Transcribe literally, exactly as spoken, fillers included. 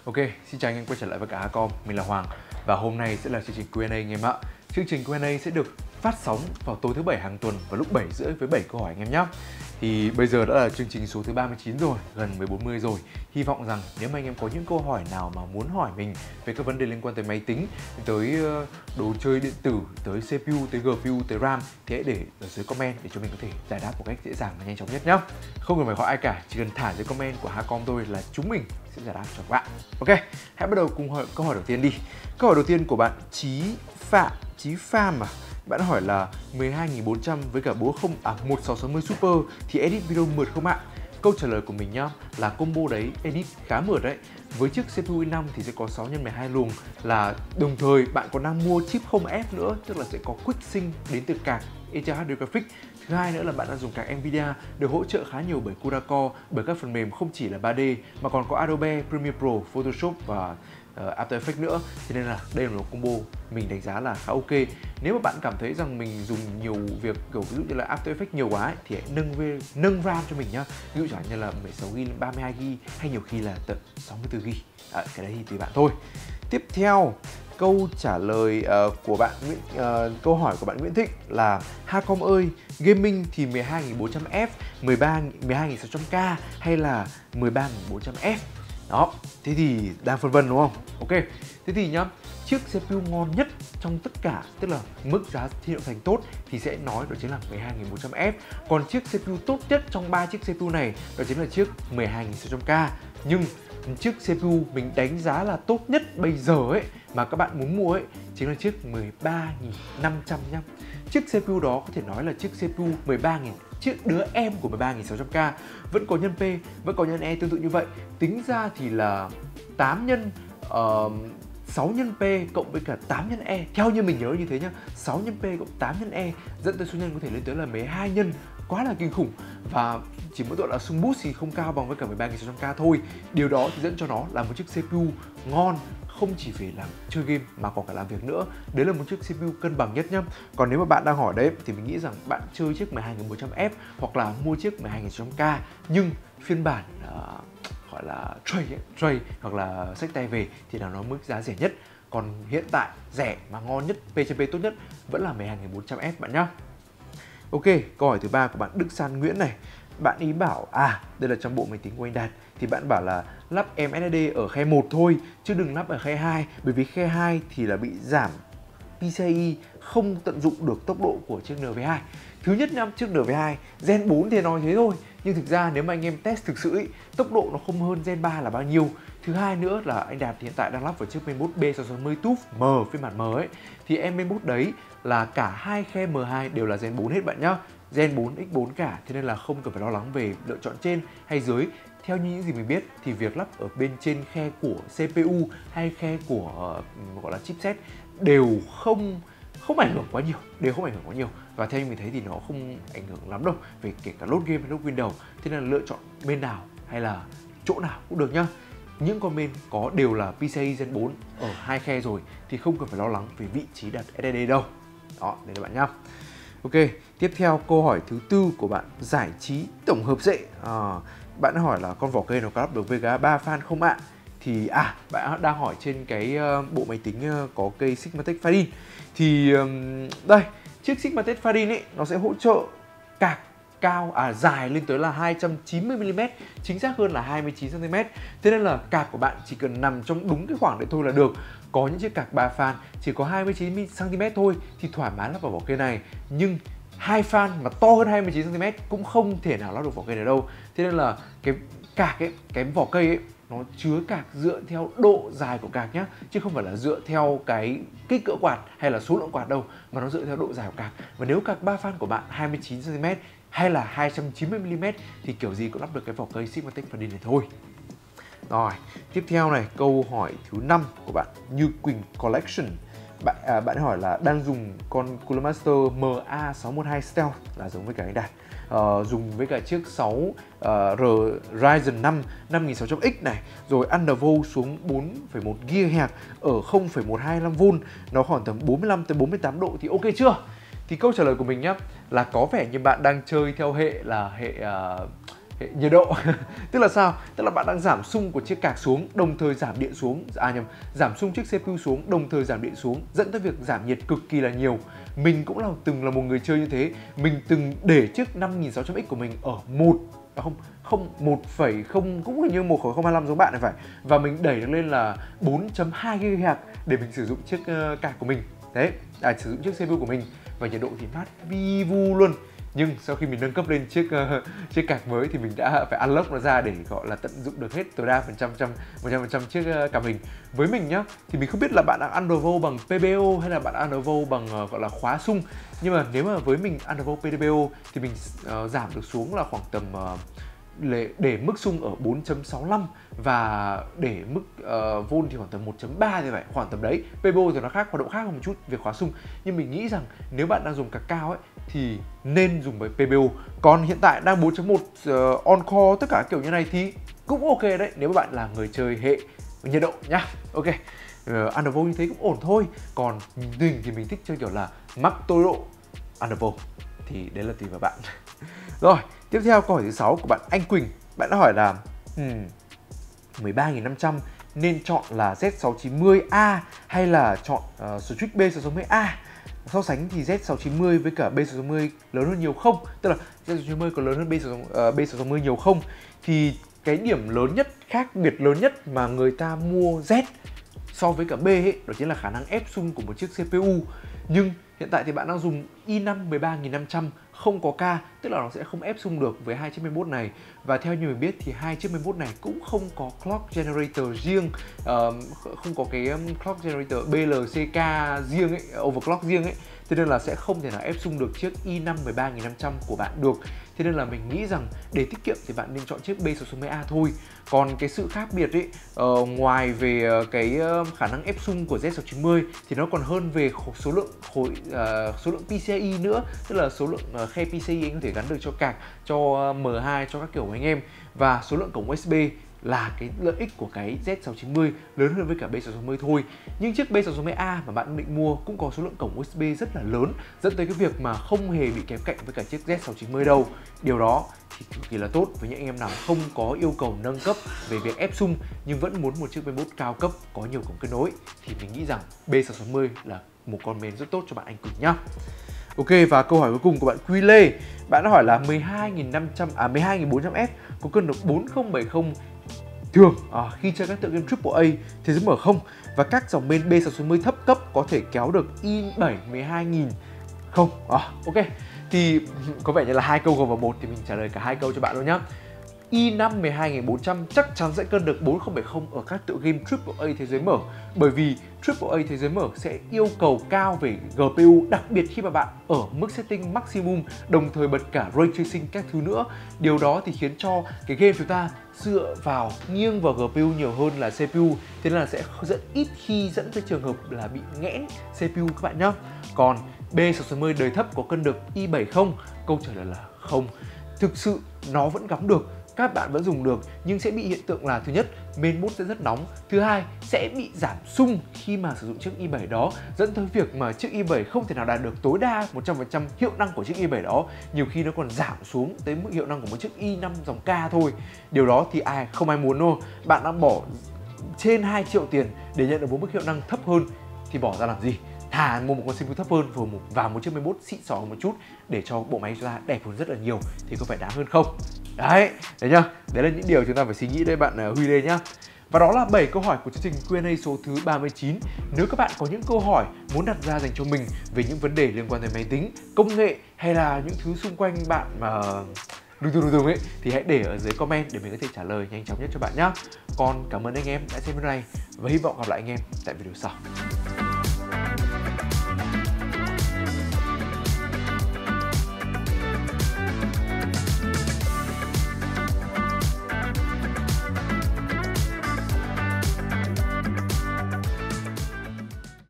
Ok, xin chào anh em quay trở lại với cả Hacom, mình là Hoàng và hôm nay sẽ là chương trình Q and A anh em ạ. Chương trình Q and A sẽ được phát sóng vào tối thứ bảy hàng tuần vào lúc bảy rưỡi với bảy câu hỏi anh em nhé. Thì bây giờ đã là chương trình số thứ ba mươi chín rồi, gần với bốn mươi rồi. Hy vọng rằng nếu mà anh em có những câu hỏi nào mà muốn hỏi mình về các vấn đề liên quan tới máy tính, tới đồ chơi điện tử, tới xê pê u, tới giê pê u, tới RAM thì hãy để ở dưới comment để cho mình có thể giải đáp một cách dễ dàng và nhanh chóng nhất nhé. Không cần phải hỏi ai cả, chỉ cần thả dưới comment của Hacom thôi là chúng mình sẽ giải đáp cho các bạn. Ok, hãy bắt đầu cùng hỏi câu hỏi đầu tiên đi. Câu hỏi đầu tiên của bạn Chí Phạm, Chí Phạm à? Bạn hỏi là mười hai nghìn bốn trăm với cả bố không à một sáu sáu mươi Super thì edit video mượt không ạ? Câu trả lời của mình nhá là combo đấy edit khá mượt đấy. Với chiếc xê pê u i năm thì sẽ có sáu nhân mười hai luồng, là đồng thời bạn còn đang mua chip không F nữa, tức là sẽ có quick sync đến từ card Intel hát đê Graphics. Thứ hai nữa là bạn đang dùng card Nvidia được hỗ trợ khá nhiều bởi CUDA Core, bởi các phần mềm không chỉ là ba D mà còn có Adobe Premiere Pro, Photoshop và uh, After Effects nữa. Cho nên là đây là một combo mình đánh giá là khá ok. Nếu mà bạn cảm thấy rằng mình dùng nhiều việc kiểu ví dụ như là After Effects nhiều quá ấy, thì hãy nâng về, nâng RAM cho mình nhá. Ví dụ chẳng như là mười sáu gi ga bai, ba mươi hai gi ga bai hay nhiều khi là tận sáu mươi tư gi ga bai. À, cái đấy thì tùy bạn thôi. Tiếp theo, câu trả lời uh, của bạn Nguyễn, uh, câu hỏi của bạn Nguyễn Thịnh là Hacom ơi, gaming thì mười hai nghìn bốn trăm F, mười ba mười hai nghìn sáu trăm K hay là mười ba nghìn bốn trăm F? Đó, thế thì đang phân vân đúng không? Ok, thế thì nhá, chiếc xê pê u ngon nhất trong tất cả, tức là mức giá thi hiệu thành tốt thì sẽ nói đó chính là mười hai nghìn bốn trăm F. Còn chiếc xê pê u tốt nhất trong ba chiếc xê pê u này đó chính là chiếc mười hai nghìn sáu trăm K. Nhưng chiếc xê pê u mình đánh giá là tốt nhất bây giờ ấy mà các bạn muốn mua ấy chính là chiếc mười ba nghìn năm trăm nhá. Chiếc xê pê u đó có thể nói là chiếc xê pê u mười ba nghìn, chiếc đứa em của mười ba nghìn sáu trăm K, vẫn có nhân P, vẫn có nhân E tương tự như vậy. Tính ra thì là tám nhân uh, sáu nhân P cộng với cả tám nhân E, theo như mình nhớ như thế nhá, sáu nhân P cộng tám nhân E dẫn tới số nhân có thể lên tới là mười hai nhân, quá là kinh khủng. Và chỉ mỗi tội là xung boost thì không cao bằng với cả mười ba nghìn sáu trăm K thôi. Điều đó thì dẫn cho nó là một chiếc xê pê u ngon, không chỉ về làm chơi game mà còn cả làm việc nữa. Đấy là một chiếc xê pê u cân bằng nhất nhá. Còn nếu mà bạn đang hỏi đấy thì mình nghĩ rằng bạn chơi chiếc mười hai nghìn bốn trăm F hoặc là mua chiếc mười hai nghìn sáu trăm K nhưng phiên bản uh, gọi là trade ấy, trade hoặc là xách tay về thì là nó mức giá rẻ nhất. Còn hiện tại rẻ mà ngon nhất, P trên P tốt nhất vẫn là mười hai nghìn bốn trăm F bạn nhá. Ok, câu hỏi thứ ba của bạn Đức San Nguyễn này. Bạn ý bảo, à, đây là trong bộ máy tính của anh Đạt, thì bạn bảo là lắp em ét ét đê ở khe một thôi, chứ đừng lắp ở khe hai, bởi vì khe hai thì là bị giảm pê xê i, không tận dụng được tốc độ của chiếc en vê hai. Thứ nhất nhá, chiếc en vê hai Gen bốn thì nói thế thôi, nhưng thực ra nếu mà anh em test thực sự ý, tốc độ nó không hơn Gen ba là bao nhiêu. Thứ hai nữa là anh Đạt hiện tại đang lắp vào chiếc mainboard B sáu sáu mươi túp M, phiên bản M ấy, thì em mainboard đấy là cả hai khe M hai đều là Gen bốn hết bạn nhá. Gen bốn x bốn cả, thế nên là không cần phải lo lắng về lựa chọn trên hay dưới. Theo như những gì mình biết thì việc lắp ở bên trên khe của xê pê u hay khe của uh, gọi là chipset đều không không ảnh hưởng quá nhiều, đều không ảnh hưởng quá nhiều. Và theo như mình thấy thì nó không ảnh hưởng lắm đâu về kể cả load game hay load Windows. Thế nên là lựa chọn bên nào hay là chỗ nào cũng được nhá. Những con main có đều là pê xê i Gen bốn ở hai khe rồi thì không cần phải lo lắng về vị trí đặt ét ét đê đâu. Đó, đây là bạn nhá. Ok, tiếp theo câu hỏi thứ tư của bạn Giải trí tổng hợp dệ. À, bạn hỏi là con vỏ cây nó có lắp được vê giê a ba fan không ạ? Thì à, bạn đang hỏi trên cái uh, bộ máy tính uh, có cây Sigmatech Fadin. Thì um, đây, chiếc Sigmatech Fadin ấy nó sẽ hỗ trợ card cao à dài lên tới là hai trăm chín mươi mi li mét, chính xác hơn là hai mươi chín xăng ti mét. Thế nên là card của bạn chỉ cần nằm trong đúng cái khoảng đấy thôi là được. Có những chiếc card ba fan chỉ có hai mươi chín xăng ti mét thôi thì thoải mái lắp vào vỏ cây này. Nhưng hai fan mà to hơn hai mươi chín xăng ti mét cũng không thể nào lắp được vỏ cây này đâu. Thế nên là cái card ấy, cái vỏ cây ấy nó chứa card dựa theo độ dài của card nhá, chứ không phải là dựa theo cái kích cỡ quạt hay là số lượng quạt đâu, mà nó dựa theo độ dài của card. Và nếu card ba fan của bạn hai mươi chín xăng ti mét hay là hai trăm chín mươi mi li mét thì kiểu gì cũng lắp được cái vỏ cây Sigmatech Fadin này thôi. Rồi, tiếp theo này, câu hỏi thứ năm của bạn Như Quỳnh Collection. Bạn à, bạn hỏi là đang dùng con Cooler Master M A sáu một hai Stealth là giống với cả anh Đạt. Uh, dùng với cả chiếc sáu uh, R Ryzen năm năm nghìn sáu trăm X này, rồi undervolt xuống bốn phẩy một gigahertz ở không phẩy một hai lăm vôn, nó khoảng tầm bốn mươi lăm tới bốn mươi tám độ thì ok chưa? Thì câu trả lời của mình nhá là có vẻ như bạn đang chơi theo hệ là hệ uh, hệ nhiệt độ. Tức là sao? Tức là bạn đang giảm xung của chiếc card xuống, đồng thời giảm điện xuống, à nhầm, giảm xung chiếc xê pê u xuống, đồng thời giảm điện xuống, dẫn tới việc giảm nhiệt cực kỳ là nhiều. Mình cũng là từng là một người chơi như thế. Mình từng để chiếc năm nghìn sáu trăm X của mình ở một à không không một phẩy không cũng hình như một phẩy không hai lăm giống bạn này phải, và mình đẩy được lên là bốn chấm hai gigahertz để mình sử dụng chiếc uh, card của mình. Đấy, à, sử dụng chiếc xê pê u của mình, và nhiệt độ thì mát vi vu luôn. Nhưng sau khi mình nâng cấp lên chiếc uh, chiếc card mới thì mình đã phải unlock nó ra để gọi là tận dụng được hết tối đa phần trăm trăm một trăm phần trăm chiếc uh, card mình. Với mình nhá, thì mình không biết là bạn đang undervolt bằng pê bê ô hay là bạn undervolt bằng uh, gọi là khóa xung. Nhưng mà nếu mà với mình undervolt pê bê ô thì mình uh, giảm được xuống là khoảng tầm uh, để mức xung ở bốn chấm sáu lăm và để mức uh, volt thì khoảng tầm một chấm ba thì phải, khoảng tầm đấy. pê bê ô thì nó khác, hoạt động khác hơn một chút về khóa xung. Nhưng mình nghĩ rằng nếu bạn đang dùng card cao ấy thì nên dùng với pê bê ô. Còn hiện tại đang bốn chấm một uh, on core tất cả kiểu như này thì cũng ok đấy, nếu mà bạn là người chơi hệ nhiệt độ nhá. Ok, uh, undervolt như thế cũng ổn thôi. Còn mình thì mình thích chơi kiểu là max tối độ undervolt, thì đấy là tùy vào bạn. Rồi, tiếp theo câu hỏi thứ sáu của bạn Anh Quỳnh. Bạn đã hỏi là hmm, mười ba nghìn năm trăm nên chọn là Z sáu chín mươi A hay là chọn uh, Switch B sáu sáu mươi A? So sánh thì Z sáu chín mươi với cả B sáu sáu mươi lớn hơn nhiều không? Tức là Z sáu chín mươi có lớn hơn B sáu sáu mươi nhiều không? Thì cái điểm lớn nhất, khác biệt lớn nhất mà người ta mua Z so với cả B ấy, đó chính là khả năng ép xung của một chiếc xê pê u. Nhưng hiện tại thì bạn đang dùng i năm mười ba nghìn năm trăm không có K, tức là nó sẽ không ép xung được với hai chiếc mainboard này. Và theo như mình biết thì hai chiếc mainboard này cũng không có clock generator riêng, uh, không có cái clock generator bê lờ xê ca riêng ấy, overclock riêng ấy. Thế nên là sẽ không thể nào ép xung được chiếc i năm mười ba nghìn năm trăm của bạn được. Thế nên là mình nghĩ rằng để tiết kiệm thì bạn nên chọn chiếc B sáu sáu mươi A thôi. Còn cái sự khác biệt ấy, uh, ngoài về cái uh, khả năng ép xung của Z sáu chín mươi thì nó còn hơn về số lượng khối uh, số lượng pê xê i nữa, tức là số lượng uh, khe pê xê i anh có thể gắn được cho card, cho uh, M hai, cho các kiểu của anh em, và số lượng cổng u ét bê là cái lợi ích của cái Z sáu chín mươi lớn hơn với cả B sáu sáu mươi thôi. Nhưng chiếc B sáu sáu mươi A mà bạn định mua cũng có số lượng cổng u ét bê rất là lớn, dẫn tới cái việc mà không hề bị kém cạnh với cả chiếc Z sáu chín mươi đâu. Điều đó thì cực kỳ là tốt với những anh em nào không có yêu cầu nâng cấp về việc ép xung nhưng vẫn muốn một chiếc mainboard cao cấp có nhiều cổng kết nối, thì mình nghĩ rằng B sáu sáu mươi là một con main rất tốt cho bạn Anh Quỳnh nhá. Ok, và câu hỏi cuối cùng của bạn Quy Lê. Bạn đã hỏi là mười hai nghìn năm trăm à mười hai nghìn bốn trăm F có cân được bốn không bảy không thường à, khi chơi các tựa game triple A thế giới mở không, và các dòng main B sáu sáu mươi thấp cấp có thể kéo được i bảy mười hai nghìn không? À, ok, thì có vẻ như là hai câu gồm vào một thì mình trả lời cả hai câu cho bạn luôn nhá. i năm mười hai nghìn bốn trăm chắc chắn sẽ cân được bốn không bảy không ở các tựa game triple A thế giới mở, bởi vì triple A thế giới mở sẽ yêu cầu cao về giê pê u, đặc biệt khi mà bạn ở mức setting maximum, đồng thời bật cả ray tracing các thứ nữa. Điều đó thì khiến cho cái game chúng ta dựa vào nghiêng vào giê pê u nhiều hơn là xê pê u, thế nên là sẽ rất ít khi dẫn tới trường hợp là bị nghẽn xê pê u các bạn nhé. Còn B sáu sáu mươi đời thấp có cân được i bảy không? Câu trả lời là không. Thực sự nó vẫn gắm được, các bạn vẫn dùng được, nhưng sẽ bị hiện tượng là thứ nhất, mainboard sẽ rất nóng, thứ hai, sẽ bị giảm xung khi mà sử dụng chiếc i bảy đó, dẫn tới việc mà chiếc i bảy không thể nào đạt được tối đa một trăm phần trăm hiệu năng của chiếc i bảy đó, nhiều khi nó còn giảm xuống tới mức hiệu năng của một chiếc i năm dòng K thôi. Điều đó thì ai không ai muốn đâu. Bạn đang bỏ trên hai triệu tiền để nhận được một mức hiệu năng thấp hơn thì bỏ ra làm gì? Thà mua một con xê pê u thấp hơn vào một, vào một chiếc mainboard xịn sò một chút để cho bộ máy chúng ta đẹp hơn rất là nhiều thì có phải đáng hơn không? Đấy, đấy nhá, đấy là những điều chúng ta phải suy nghĩ đây bạn uh, Huy Lê nhá. Và đó là bảy câu hỏi của chương trình Q and A số thứ ba mươi chín. Nếu các bạn có những câu hỏi muốn đặt ra dành cho mình về những vấn đề liên quan tới máy tính, công nghệ hay là những thứ xung quanh bạn mà đùng đùng đùng ấy, thì hãy để ở dưới comment để mình có thể trả lời nhanh chóng nhất cho bạn nhé. Còn cảm ơn anh em đã xem video này và hy vọng gặp lại anh em tại video sau.